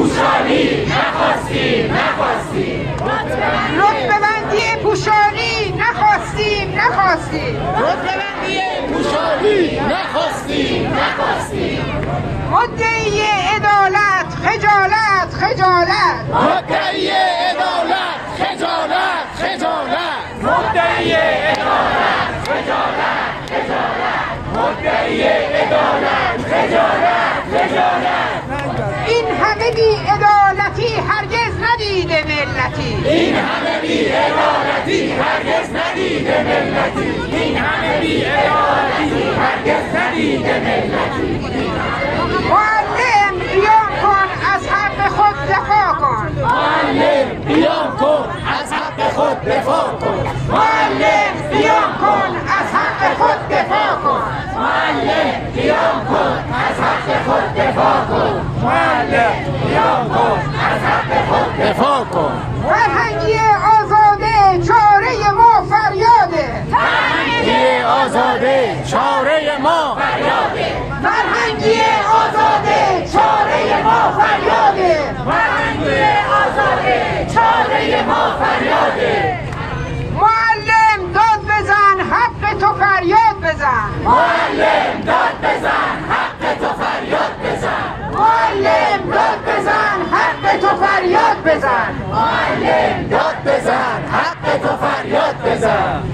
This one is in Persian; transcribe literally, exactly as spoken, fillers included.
پوشانی نخواستیم نخواستیم رتبه بندی پوشانی نخواستیم نخواستیم رتبه بندی پوشانی نخواستیم نخواستیم مدعی عدالت خجالت خجالت مدعی عدالت خجالت خجالت مدعی عدالت خجالت خجالت مدعی عدالت خجالت خجالت این همه بی عدالتی هرگز ندیده ملتی این همه بی عدالتی هرگز ندیده ملتی این همه بی عدالتی هرگز ندیده ملتی معلم قیام کن از حق خود دفاع کن معلم قیام کن از حق خود دفاع کن معلم قیام کن از حق خود دفاع کن معلم قیام کن از حق خود دفاع کن معلم قیام کن از حق خود دفاع کن فرهنگی آزاده چاره ما فریاده فرهنگی آزاده چاره ما فریاده فرهنگی آزاده چاره ما فریاده فرهنگی آزاده چاره ما فریاده معلم داد بزن حق تو فریاد بزن معلم داد بزن حق تو فریاد بزن معلم داد بزن حق تو فریاد بزن معلم داد بزن حق تو فریاد بزن